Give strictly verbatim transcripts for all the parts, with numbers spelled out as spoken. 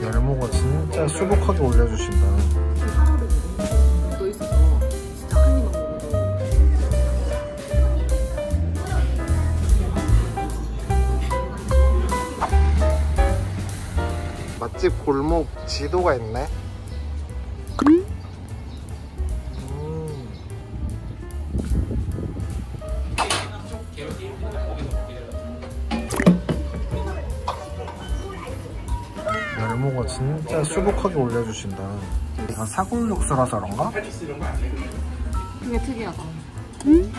열무가 진짜 수북하게 올려주신다. 또 있어서 진짜 한 입만 먹어도. 맛집 골목 지도가 있네. 음. 열무가 진짜 수북하게 올려주신다. 이건 사골육수라서 그런가? 되게 특이하다. 음?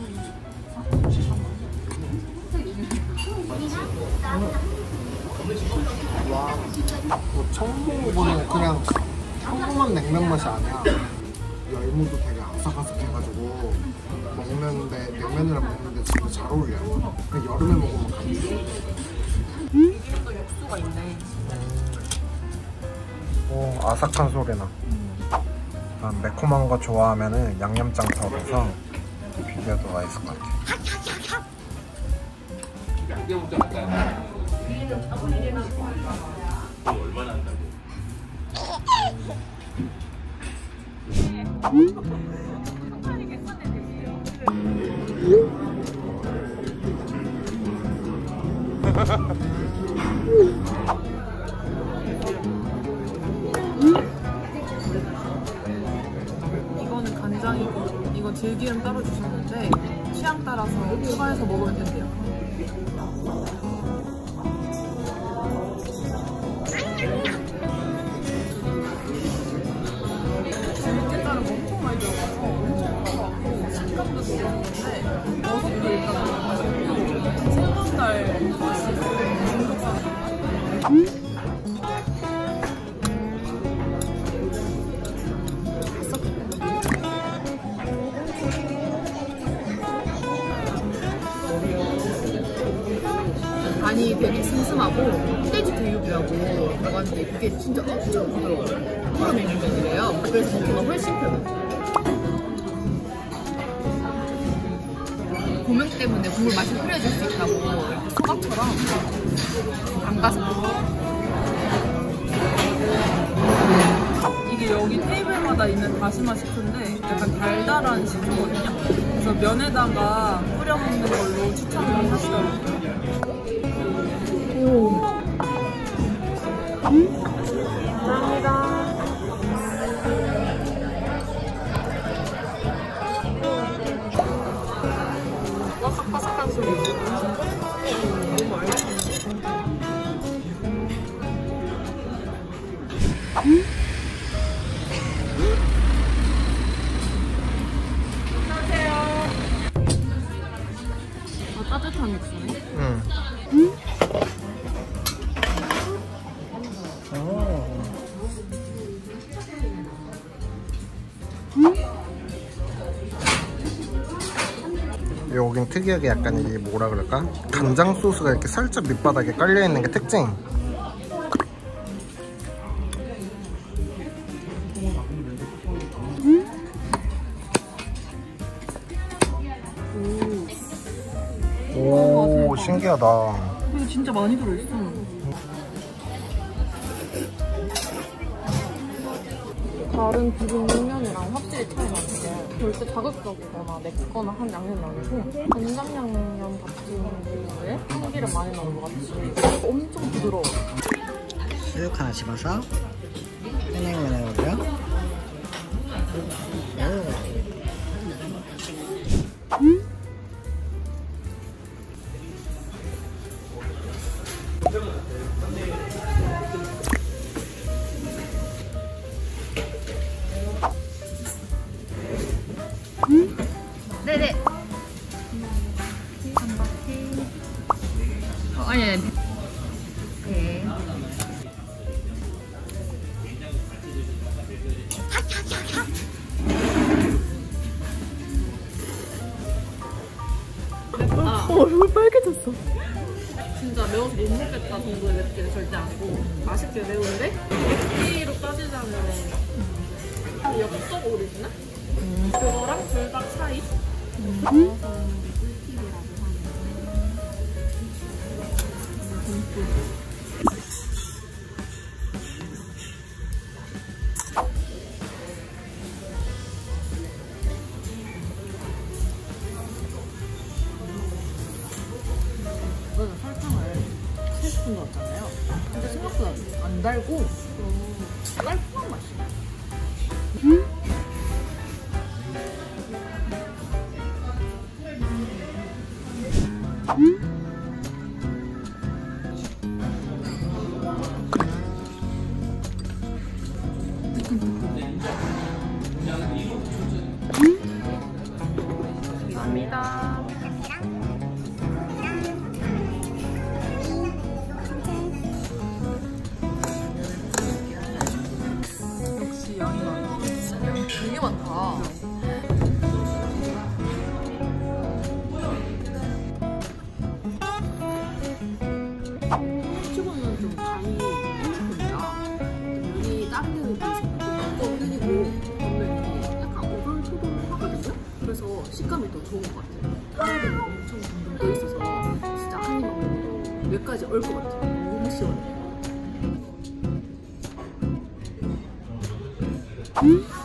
와, 뭐 청봉보는 그냥 평범한 냉면 맛이 아니야. 열무도 되게 아삭아삭해가지고 먹는데, 냉면이랑 먹는데 진짜 잘 어울려. 그냥 여름에 먹으면 감기. 음? 또 육수가 있네. 오, 아삭한 소리나. 난 매콤한 거 좋아하면은 양념장 썰어서 비벼도 맛있을 것 같아. 얼마나 한다고? 이거는 간장이고 이건 들기름 따로 주셨는데 취향 따라서 추가해서 먹으면 된대요. 들기름은 엄청 많이 들어가서 엄청 들어가고 식감도 좋은데 버섯도 일단 너무 맛있고 생강달 맛이 중독성. 간이 되게 슴슴하고 흑돼지 대육이라고 나갔는데 그게 진짜 엄청 부드러워요. 그런 메뉴면이래요. 그래서 먹기가 훨씬 편해요. 고명 때문에 국물 맛이 흐려질 수 있다고 소각처럼 담가서 이게 여기 테이블마다 있는 다시마 식초인데 약간 달달한 식초거든요. 그래서 면에다가 뿌려 먹는 걸로 추천을 하시더라고요. 오. 음? 감사합니다. 바삭바삭한 소리. 너무 맛있어. 음? 안녕하세요. 아, 따뜻한 육수네? 응. 음? 여긴 특이하게 약간 이게 뭐라 그럴까? 간장 소스가 이렇게 살짝 밑바닥에 깔려있는 게 특징. 음? 오, 오 신기하다. 이거 진짜 많이 들어있어. 다른 비빔냉면이랑 확실히 차이 나는 게 절대 자극적이거나 맵거나 한 양념이 아니고 간장 양념 같은 거에 참기름 많이 넣은 것 같이 엄청 부드러워. 수육 하나 집어서 냉면 해볼게요. 음? 음? 네네. 한 바퀴. 어, 아니, 아니. 오케이. 아, 얼굴 빨개졌어. 진짜 매워서 못 먹겠다 정도의 맵기는 절대 아니고 맛있게 매운데 맵기로 따지자면 엽떡 오리지널? 음. 그거랑 불닭 사이? 음. 꿀팁이라고 하는데 같은 거 같잖아요. 근데 생각보다 안 달고 깔끔한 맛이에요. 음? 음? 감사합니다. 역시 양이 많아. 양 되게 많다. 치고는 좀 간이 있는 편이야. 면이 다른 데는 비해서 좀 두꺼운 편이고 저는 약간 오돌토돌하거든요. 그래서 식감이 더 좋은 것 같아요. 살이 엄청 둥둥 떠 있어서 진짜 한 입 먹으면 몇 가지 얼 것 같아요. 너무 시원해요. 음?